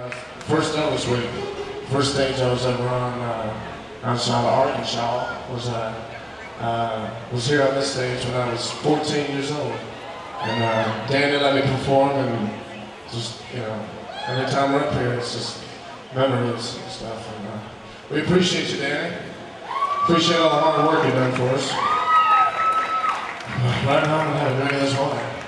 First Elvis week. First stage I was ever on Charlotte, Arkansas. Was here on this stage when I was 14 years old. And Danny let me perform, and just, you know, every time we're up here, it's just memories and stuff. And we appreciate you, Danny. Appreciate all the hard work you've done for us. Right now, I'm going to have a drink of this water.